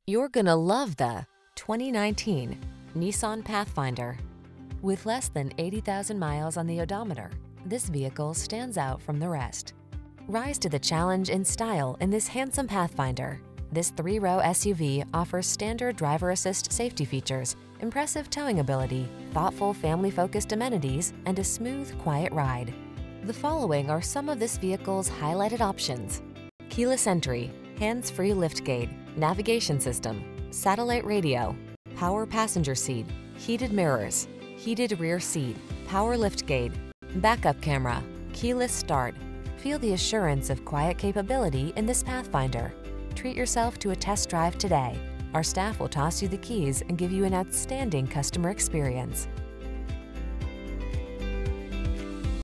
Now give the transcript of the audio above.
You're gonna love the 2019 Nissan Pathfinder. With less than 80,000 miles on the odometer, this vehicle stands out from the rest. Rise to the challenge in style in this handsome Pathfinder. This 3-row SUV offers standard driver assist safety features, impressive towing ability, thoughtful family-focused amenities, and a smooth, quiet ride. The following are some of this vehicle's highlighted options: keyless entry, hands-free liftgate, navigation system, satellite radio, power passenger seat, heated mirrors, heated rear seat, power liftgate, backup camera, keyless start. Feel the assurance of quiet capability in this Pathfinder. Treat yourself to a test drive today. Our staff will toss you the keys and give you an outstanding customer experience.